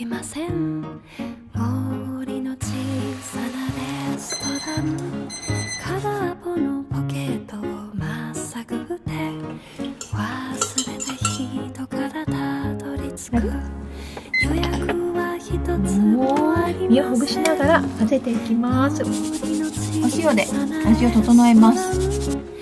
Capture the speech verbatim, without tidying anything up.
きません。森の小さなレストラン、空っぽのポケットをまっさぐって忘れた人からたどり着く。予約は一つもありません。 身をほぐしながら混ぜていきます。お塩で味を整えます。